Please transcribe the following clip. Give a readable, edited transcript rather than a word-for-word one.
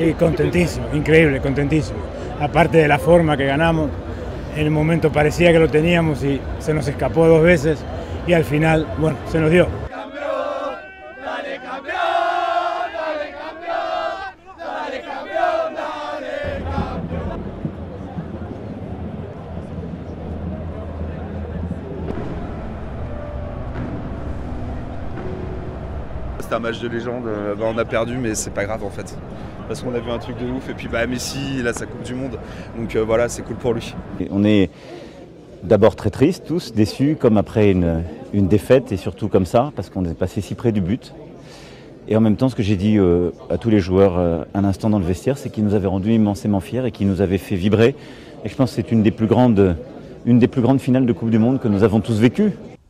Sí, contentísimo, increíble, contentísimo. Aparte de la forma que ganamos, en el momento parecía que lo teníamos y se nos escapó 2 veces y al final, bueno, se nos dio. C'était un match de légende, on a perdu mais c'est pas grave en fait. Parce qu'on a vu un truc de ouf et puis Messi il a sa Coupe du Monde, donc voilà, c'est cool pour lui. Et on est d'abord très tristes tous, déçus comme après une défaite et surtout comme ça parce qu'on est passé si près du but. Et en même temps ce que j'ai dit à tous les joueurs un instant dans le vestiaire, c'est qu'ils nous avaient rendus immensément fiers et qu'ils nous avaient fait vibrer. Et je pense que c'est une des plus grandes finales de Coupe du Monde que nous avons tous vécues.